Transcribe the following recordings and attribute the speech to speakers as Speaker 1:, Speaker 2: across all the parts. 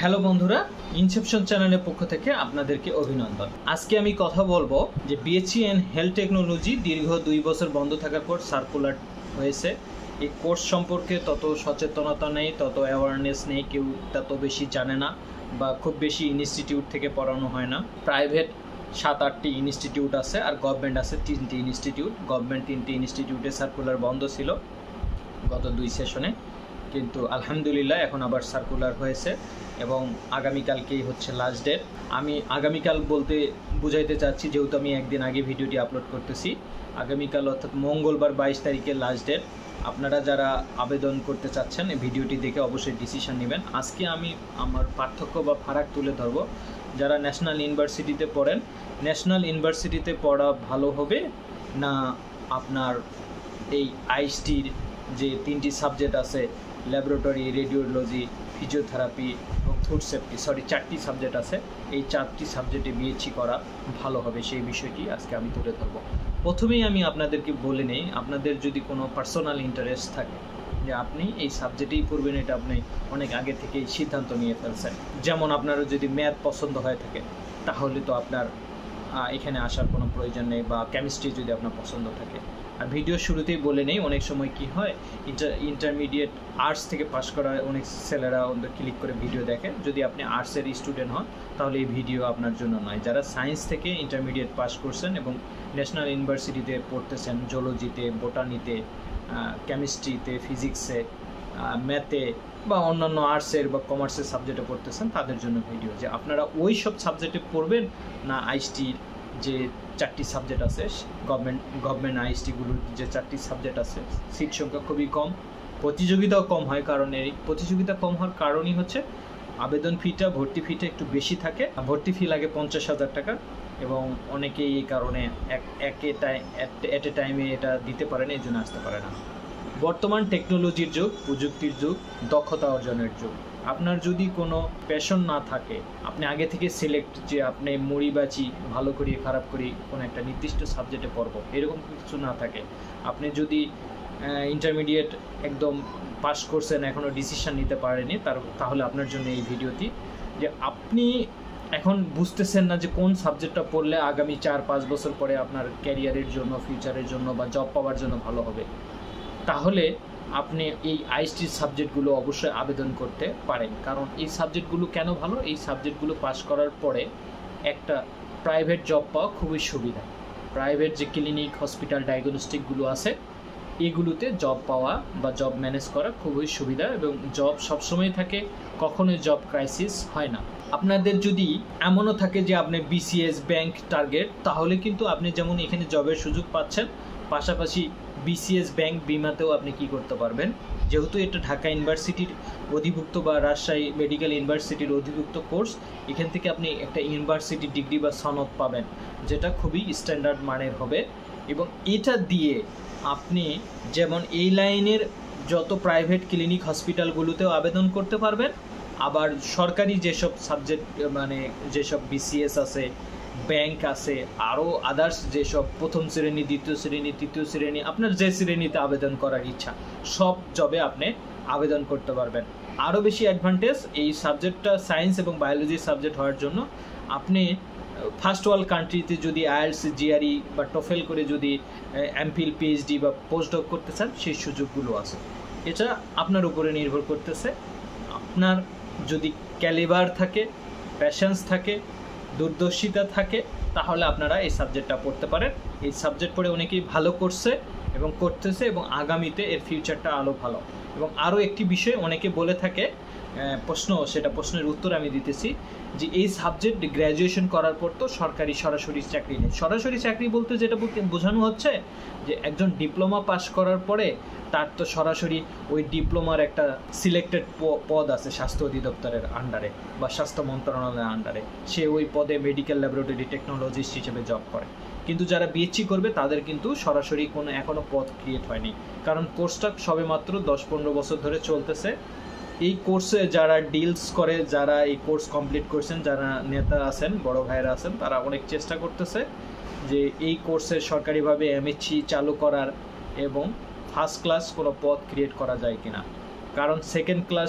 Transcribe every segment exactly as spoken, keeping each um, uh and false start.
Speaker 1: Hello বন্ধুরা, Inception চ্যানেলের পক্ষ থেকে আপনাদেরকে অভিনন্দন। আজকে আমি কথা বলবো যে বিএসসি ইন হেলথ টেকনোলজি দীর্ঘ দুই বছর বন্ধ থাকার পর সার্কুলার হয়েছে। এই কোর্স সম্পর্কে তত সচেতনতা নেই, তত অ্যাওয়ারনেস নেই, কেউ তত বেশি জানে না বা খুব বেশি ইনস্টিটিউট থেকে পড়ানো হয় না। প্রাইভেট সাত আটটি ইনস্টিটিউট আছে আর গভর্নমেন্ট আছে তিনটি ইনস্টিটিউট। গভর্নমেন্ট তিনটি ইনস্টিটিউটে সার্কুলার বন্ধ ছিল গত দুই সেশনে, কিন্তু আলহামদুলিল্লাহ এখন আবার সার্কুলার হয়েছে এবং আগামীকালকেই হচ্ছে লাস্ট ডেট। আমি আগামীকাল বলতে বুঝাইতে চাচ্ছি, যেহেতু আমি একদিন আগে ভিডিওটি আপলোড করতেছি, আগামীকাল অর্থাৎ মঙ্গলবার বাইশ তারিখে লাস্ট ডেট। আপনারা যারা আবেদন করতে চাচ্ছেন এই ভিডিওটি দেখে অবশ্যই ডিসিশন নেবেন। আজকে আমি আমার পার্থক্য বা ফারাক তুলে ধরবো। যারা ন্যাশনাল ইউনিভার্সিটিতে পড়েন, ন্যাশনাল ইউনিভার্সিটিতে পড়া ভালো হবে না আপনার এই আই.এইচ.টির যে তিনটি সাবজেক্ট আছে, ল্যাবরেটরি, রেডিওলজি, ফিজিওথেরাপি এবং ফুড সেফটি, সরি চারটি সাবজেক্ট আছে, এই চারটি সাবজেক্টে বিএসসি করা ভালো হবে, সেই বিষয়টি আজকে আমি তুলে ধরবো। প্রথমেই আমি আপনাদেরকে বলে নেই, আপনাদের যদি কোনো পার্সোনাল ইন্টারেস্ট থাকে যে আপনি এই সাবজেক্টেই পড়বেন, এটা আপনি অনেক আগে থেকেই সিদ্ধান্ত নিয়ে ফেলছেন। যেমন আপনার যদি ম্যাথ পছন্দ হয়ে থাকে তাহলে তো আপনার এখানে আসার কোনো প্রয়োজন নেই, বা কেমিস্ট্রি যদি আপনার পছন্দ থাকে। আর ভিডিও শুরুতেই বলে নেই, অনেক সময় কি হয়, ইন্টার ইন্টারমিডিয়েট আর্টস থেকে পাশ করা অনেক ছেলেরা ওদের ক্লিক করে ভিডিও দেখেন। যদি আপনি আর্টসের স্টুডেন্ট হন তাহলে এই ভিডিও আপনার জন্য নয়। যারা সায়েন্স থেকে ইন্টারমিডিয়েট পাশ করছেন এবং ন্যাশনাল ইউনিভার্সিটিতে পড়তেছেন, জুলজিতে, বোটানিতে, কেমিস্ট্রিতে, ফিজিক্সে, ম্যাথে বা অন্যান্য আর্টসের বা কমার্সের সাবজেক্টে পড়তেছেন, তাদের জন্য ভিডিও। যে আপনারা ওই সব সাবজেক্টে পড়বেন না আই.এইচ.টির যে চারটি সাবজেক্ট আছে, গভর্নমেন্ট গভর্নমেন্ট আই.এইচ.টিগুলোর যে চারটি সাবজেক্ট আছে, সিট সংখ্যা খুবই কম, প্রতিযোগিতাও কম হয়। কারণ এই প্রতিযোগিতা কম হওয়ার কারণই হচ্ছে আবেদন ফিটা, ভর্তি ফিটা একটু বেশি থাকে। ভর্তি ফি লাগে পঞ্চাশ হাজার টাকা এবং অনেকেই এই কারণে এক একে টাইম এট এ টাইমে এটা দিতে পারে না, এই জন্য আসতে পারে না। বর্তমান টেকনোলজির যুগ, প্রযুক্তির যুগ, দক্ষতা অর্জনের যুগ। আপনার যদি কোনো প্যাশন না থাকে, আপনি আগে থেকে সিলেক্ট যে আপনি মুড়ি বাচি ভালো করি খারাপ করি কোনো একটা নির্দিষ্ট সাবজেক্টে পড়বো, এরকম কিছু না থাকে, আপনি যদি ইন্টারমিডিয়েট একদম পাস করছেন, এখনও ডিসিশন নিতে পারেনি, তার তাহলে আপনার জন্য এই ভিডিওটি। যে আপনি এখন বুঝতেছেন না যে কোন সাবজেক্টটা পড়লে আগামী চার পাঁচ বছর পরে আপনার ক্যারিয়ারের জন্য, ফিউচারের জন্য বা জব পাওয়ার জন্য ভালো হবে, তাহলে আপনি এই আই.এইচ.টির সাবজেক্টগুলো অবশ্যই আবেদন করতে পারেন। কারণ এই সাবজেক্টগুলো কেন ভালো, এই সাবজেক্টগুলো পাস করার পরে একটা প্রাইভেট জব পাওয়া খুবই সুবিধা। প্রাইভেট যে ক্লিনিক, হসপিটাল, ডায়াগনস্টিকগুলো আছে, এগুলোতে জব পাওয়া বা জব ম্যানেজ করা খুবই সুবিধা এবং জব সবসময় থাকে, কখনোই জব ক্রাইসিস হয় না। আপনাদের যদি এমনও থাকে যে আপনি বিসিএস, ব্যাংক টার্গেট, তাহলে কিন্তু আপনি যেমন এখানে জবের সুযোগ পাচ্ছেন, পাশাপাশি বিসিএস, ব্যাংক, বিমাতেও আপনি কি করতে পারবেন। যেহেতু এটা ঢাকা ইউনিভার্সিটির অধিভুক্ত বা রাজশাহী মেডিকেল ইউনিভার্সিটির অধিভুক্ত কোর্স, এখান থেকে আপনি একটা ইউনিভার্সিটি ডিগ্রি বা সনদ পাবেন, যেটা খুবই স্ট্যান্ডার্ড মানের হবে। এবং এটা দিয়ে আপনি যেমন এই লাইনের যত প্রাইভেট ক্লিনিক, হসপিটালগুলোতেও আবেদন করতে পারবেন, আবার সরকারি যেসব সাবজেক্ট মানে যেসব বিসিএস আছে, ব্যাংক আছে, আরও আদার্স যেসব প্রথম শ্রেণী, দ্বিতীয় শ্রেণী, তৃতীয় শ্রেণী, আপনার যে শ্রেণীতে আবেদন করার ইচ্ছা, সব জবে আপনি আবেদন করতে পারবেন। আরও বেশি অ্যাডভান্টেজ এই সাবজেক্টটা সায়েন্স এবং বায়োলজি সাবজেক্ট হওয়ার জন্য, আপনি ফার্স্ট ওয়ার্ল্ড কান্ট্রিতে যদি আইএলটিএস, জিআরই বা টোফেল করে যদি এমফিল, পিএইচডি বা পোস্টডক করতে চান, সেই সুযোগগুলো আছে। এটা আপনার উপরে নির্ভর করতেছে। আপনার যদি ক্যালিবার থাকে, প্যাশন্স থাকে, দূরদর্শিতা থাকে, তাহলে আপনারা এই সাবজেক্টটা পড়তে পারেন। এই সাবজেক্ট পড়ে অনেকেই ভালো করছে এবং করতেছে এবং আগামীতে এর ফিউচারটা আরও ভালো। এবং আরও একটি বিষয় অনেকে বলে থাকে, প্রশ্ন, সেটা প্রশ্নের উত্তর আমি দিতেছি, যে এই সাবজেক্ট গ্র্যাজুয়েশন করার পর তো সরকারি সরাসরি চাকরি নেই। সরাসরি চাকরি বলতে যেটা বোঝানো হচ্ছে যে একজন ডিপ্লোমা পাস করার পরে তার তো সরাসরি ওই ডিপ্লোমার একটা সিলেক্টেড পদ আছে স্বাস্থ্য অধিদপ্তরের আন্ডারে বা স্বাস্থ্য মন্ত্রণালয়ের আন্ডারে, সে ওই পদে মেডিকেল ল্যাবরেটরি টেকনোলজিস্ট হিসেবে জব করে। কিন্তু যারা বিএসসি করবে তাদের কিন্তু সরাসরি কোনো এখনও পদ ক্রিয়েট হয়নি, কারণ কোর্সটা সবে মাত্র দশ পনেরো বছর ধরে চলতেছে। এই কোর্সে যারা ডিলস করে, যারা এই কোর্স কমপ্লিট করছেন, যারা নেতা আছেন, বড় ভাইয়েরা আছেন, তারা অনেক চেষ্টা করতেছে যে এই কোর্সে সরকারিভাবে এমএসসি চালু করার এবং ফার্স্ট ক্লাস কোনো পদ ক্রিয়েট করা যায় কিনা। কারণ সেকেন্ড ক্লাস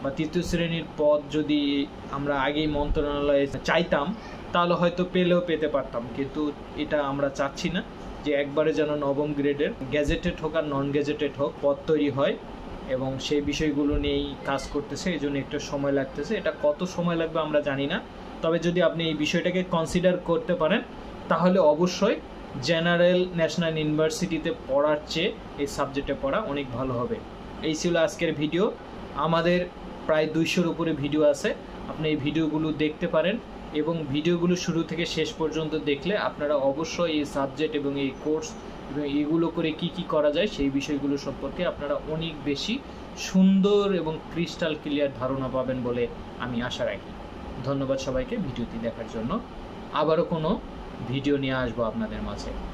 Speaker 1: বা তৃতীয় শ্রেণীর পদ যদি আমরা আগেই মন্ত্রণালয়ে চাইতাম তাহলে হয়তো পেলেও পেতে পারতাম, কিন্তু এটা আমরা চাচ্ছি না যে একবারে যেন নবম গ্রেডের গ্যাজেটেড হোক আর নন গ্যাজেটেড হোক পদ তৈরি হয়, এবং সেই বিষয়গুলো নিয়েই কাজ করতেছে। এই জন্য একটু সময় লাগতেছে। এটা কত সময় লাগবে আমরা জানি না, তবে যদি আপনি এই বিষয়টাকে কনসিডার করতে পারেন তাহলে অবশ্যই জেনারেল ন্যাশনাল ইউনিভার্সিটিতে পড়ার চেয়ে এই সাবজেক্টে পড়া অনেক ভালো হবে। এই ছিল আজকের ভিডিও। আমাদের প্রায় দুইশোর উপরে ভিডিও আছে, আপনি এই ভিডিওগুলো দেখতে পারেন, এবং ভিডিওগুলো শুরু থেকে শেষ পর্যন্ত দেখলে আপনারা অবশ্যই এই সাবজেক্ট এবং এই কোর্স এবং এগুলো করে কি কি করা যায় সেই বিষয়গুলো সম্পর্কে আপনারা অনেক বেশি সুন্দর এবং ক্রিস্টাল ক্লিয়ার ধারণা পাবেন বলে আমি আশা রাখি। ধন্যবাদ সবাইকে ভিডিওটি দেখার জন্য। আবারও কোনো ভিডিও নিয়ে আসবো আপনাদের মাঝে।